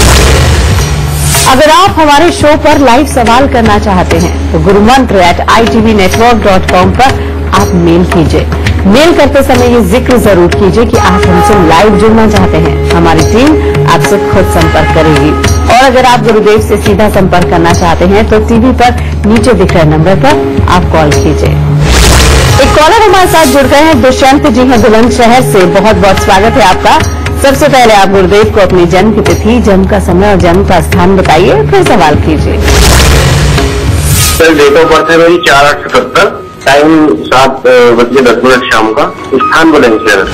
अगर आप हमारे शो पर लाइव सवाल करना चाहते हैं तो Gurumantra at I T V network dot com पर आप मेल कीजिए। मेल करते समय ये जिक्र जरूर कीजिए कि आप हमसे लाइव जुड़ना चाहते हैं। हमारी टीम आपसे खुद संपर्क करेगी। और अगर आप गुरुदेव से सीधा संपर्क करना चाहते हैं तो टीवी पर नीचे दिख रहे नंबर पर आप कॉल कीजिए। एक कॉलर हमारे साथ जुड़ गए हैं, दुष्यंत जी हैं बुलंदशहर से। बहुत बहुत स्वागत है आपका। सबसे पहले आप गुरुदेव को अपनी जन्म की तिथि, जन्म का समय और जन्म का स्थान बताइए, फिर सवाल कीजिए। सर, डेट ऑफ बर्थ है मेरी चार आठ सतहत्तर, टाइम सात बज के दस मिनट शाम का, स्थान बुलंदशहर।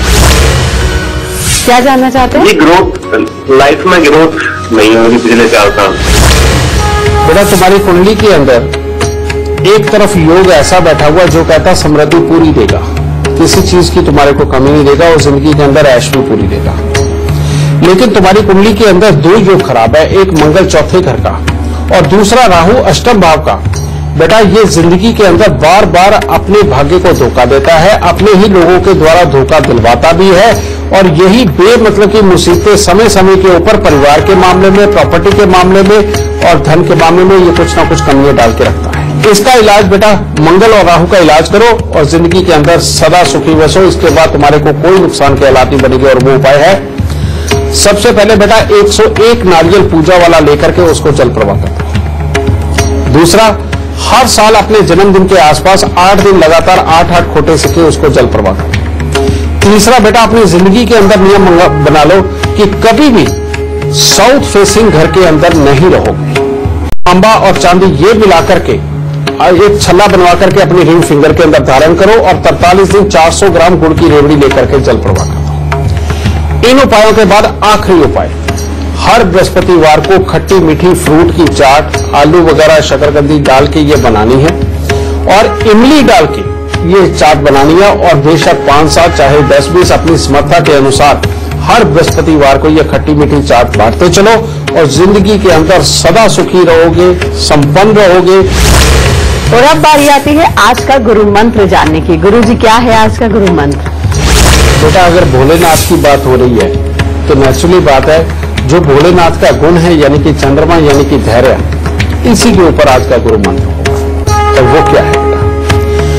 क्या जानना चाहते हैं? ग्रोथ, लाइफ में ग्रोथ नहीं होगी पिछले चार साल। बेटा तुम्हारी कुंडली के अंदर एक तरफ योग ऐसा बैठा हुआ जो कहता समृद्धि पूरी देगा, किसी चीज की तुम्हारे को कमी नहीं देगा और जिंदगी के अंदर ऐश भी पूरी देगा। लेकिन तुम्हारी कुंडली के अंदर दो योग खराब है, एक मंगल चौथे घर का और दूसरा राहु अष्टम भाव का। बेटा ये जिंदगी के अंदर बार बार अपने भाग्य को धोखा देता है, अपने ही लोगों के द्वारा धोखा दिलवाता भी है, और यही बेमतलब की मुसीबतें समय समय के ऊपर परिवार के मामले में, प्रॉपर्टी के मामले में और धन के मामले में ये कुछ ना कुछ कमियां डाल के रखता है। इसका इलाज बेटा मंगल और राहु का इलाज करो और जिंदगी के अंदर सदा सुखी बसो। इसके बाद तुम्हारे को कोई नुकसान के हालात नहीं बनेंगे। और वो उपाय है, सबसे पहले बेटा एक सौ एक नारियल पूजा वाला लेकर के उसको जल प्रवाह कर दो। दूसरा, हर साल अपने जन्मदिन के आसपास आठ दिन लगातार आठ आठ खोटे सिक्के उसको जल प्रवाह करो। तीसरा बेटा, अपनी जिंदगी के अंदर नियम बना लो कि कभी भी साउथ फेसिंग घर के अंदर नहीं रहोगे। तांबा और चांदी ये मिलाकर के एक छल्ला बनवा करके अपनी रिंग फिंगर के अंदर धारण करो और तरतालीस दिन चार सौ ग्राम गुड़ की रेवड़ी लेकर के जल प्रवाह करो। इन उपायों के बाद आखिरी उपाय, हर बृहस्पतिवार को खट्टी मीठी फ्रूट की चाट, आलू वगैरह शकरकंदी डाल के ये बनानी है और इमली डाल के ये चाट बनानी है। और बेशक पांच सात चाहे दस बीस अपनी समर्था के अनुसार हर बृहस्पतिवार को ये खट्टी मीठी चाट बांटते चलो और जिंदगी के अंदर सदा सुखी रहोगे, संपन्न रहोगे। और अब बारी आती है आज का गुरु मंत्र जानने की। गुरु जी क्या है आज का गुरु मंत्र? बेटा अगर भोलेनाथ की बात हो रही है तो नेचुरली बात है, जो भोलेनाथ का गुण है यानी कि चंद्रमा यानी कि धैर्य, इसी के ऊपर आज का गुरु मंत्र होगा। और वो क्या है बेटा?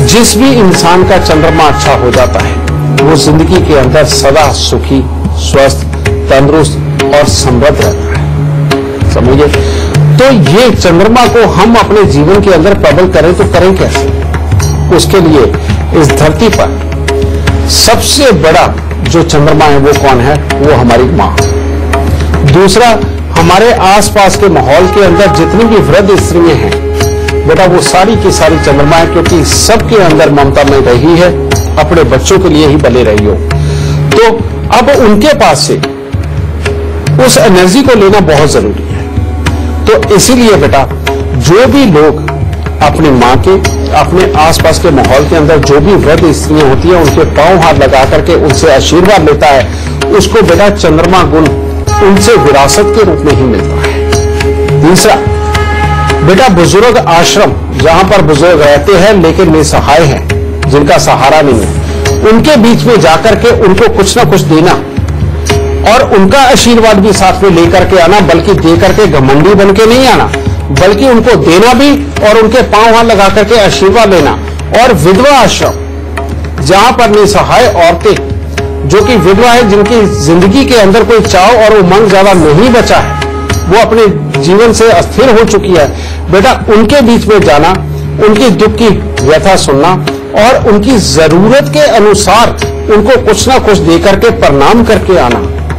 जिस भी इंसान का चंद्रमा अच्छा हो जाता है वो जिंदगी के अंदर सदा सुखी, स्वस्थ, तंदुरुस्त और समृद्ध रहता है। समझिए, तो ये चंद्रमा को हम अपने जीवन के अंदर प्रबल करें तो करें कैसे? उसके लिए इस धरती पर सबसे बड़ा जो चंद्रमा है वो कौन है? वो हमारी मां। दूसरा, हमारे आसपास के माहौल के अंदर जितनी भी वृद्ध स्त्रियां हैं बेटा, वो सारी की सारी चंद्रमा है, क्योंकि सबके अंदर ममता में रही है, अपने बच्चों के लिए ही बने रही हो। तो अब उनके पास से उस एनर्जी को लेना बहुत जरूरी है। तो इसीलिए बेटा, जो भी लोग अपनी मां के, अपने आसपास के माहौल के अंदर जो भी वृद्ध स्त्रियां होती हैं उनके पांव हाथ लगा करके उनसे आशीर्वाद लेता है, उसको बेटा चंद्रमा गुण उनसे विरासत के रूप में ही मिलता है। तीसरा बेटा, बुजुर्ग आश्रम जहां पर बुजुर्ग रहते हैं लेकिन निसहाय हैं, जिनका सहारा नहीं है, उनके बीच में जाकर के उनको कुछ ना कुछ देना और उनका आशीर्वाद भी साथ में लेकर के आना, बल्कि देकर के घमंडी बन के नहीं आना, बल्कि उनको देना भी और उनके पांव हाथ लगा करके आशीर्वाद लेना। और विधवा आश्रम जहां पर निसहाय औरतें, जो कि विधवा है, जिनकी जिंदगी के अंदर कोई चाव और उमंग ज्यादा नहीं बचा है, वो अपने जीवन से अस्थिर हो चुकी है, बेटा उनके बीच में जाना, उनकी दुख की व्यथा सुनना और उनकी जरूरत के अनुसार उनको कुछ ना कुछ देकर के प्रणाम करके आना।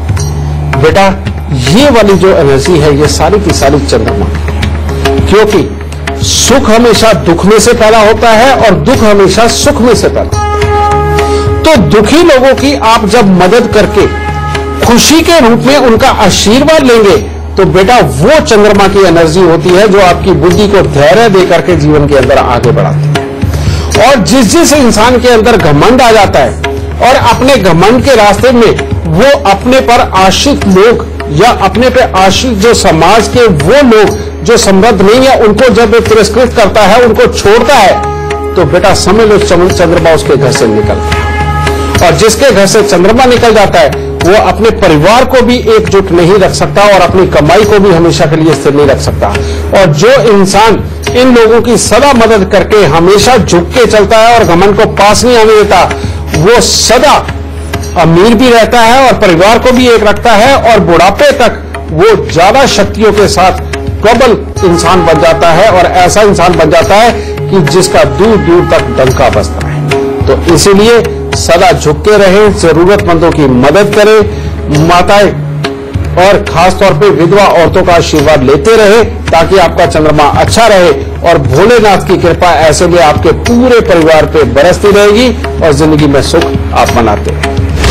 बेटा ये वाली जो एनर्जी है ये सारी की सारी चंद्रमा है, क्योंकि सुख हमेशा दुख में से पैदा होता है और दुख हमेशा सुख में से पैदा होता है। तो दुखी लोगों की आप जब मदद करके खुशी के रूप में उनका आशीर्वाद लेंगे तो बेटा वो चंद्रमा की एनर्जी होती है जो आपकी बुद्धि को धैर्य देकर के जीवन के अंदर आगे बढ़ाती है। और जिस जिस इंसान के अंदर घमंड आ जाता है और अपने घमंड के रास्ते में वो अपने पर आश्रित लोग या अपने पे आश्रित जो समाज के वो लोग जो समृद्ध नहीं है उनको जब तिरस्कृत करता है, उनको छोड़ता है, तो बेटा समझ लो चंद्रमा उसके घर से निकल गया। और जिसके घर से चंद्रमा निकल जाता है वो अपने परिवार को भी एकजुट नहीं रख सकता और अपनी कमाई को भी हमेशा के लिए स्थिर नहीं रख सकता। और जो इंसान इन लोगों की सदा मदद करके हमेशा झुक के चलता है और घमंड को पास नहीं आने देता, वो सदा अमीर भी रहता है और परिवार को भी एक रखता है और बुढ़ापे तक वो ज्यादा शक्तियों के साथ प्रबल इंसान बन जाता है और ऐसा इंसान बन जाता है कि जिसका दूर दूर तक डंका बजता है। तो इसीलिए सदा झुक के रहे, जरूरतमंदों की मदद करें, माताएं और खासतौर पे विधवा औरतों का आशीर्वाद लेते रहे ताकि आपका चंद्रमा अच्छा रहे और भोलेनाथ की कृपा ऐसे में आपके पूरे परिवार पे बरसती रहेगी और जिंदगी में सुख आप मनाते हैं।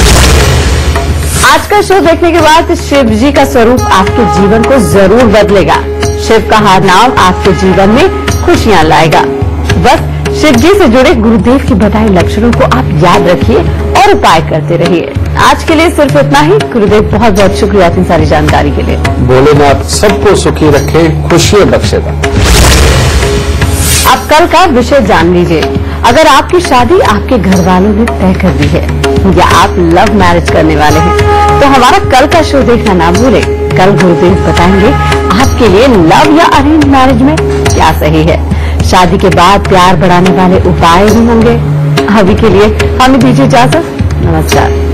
आज का शो देखने के बाद शिव जी का स्वरूप आपके जीवन को जरूर बदलेगा। शिव का हर नाम आपके जीवन में खुशियां लाएगा। बस शिव जी से जुड़े गुरुदेव की बताए लक्षणों को आप याद रखिए और उपाय करते रहिए। आज के लिए सिर्फ इतना ही। गुरुदेव बहुत बहुत शुक्रिया इतनी सारी जानकारी के लिए। भोलेनाथ सबको सुखी रखे, खुशियां बख्शेगा। अब कल का विषय जान लीजिए। अगर आपकी शादी आपके घर वालों ने तय कर दी है या आप लव मैरिज करने वाले हैं तो हमारा कल का शो देखना ना भूलें। कल गुरुदेव बताएंगे आपके लिए लव या अरेंज मैरिज में क्या सही है। शादी के बाद प्यार बढ़ाने वाले उपाय भी होंगे। अभी के लिए हमें दीजिए इजाजत। नमस्कार।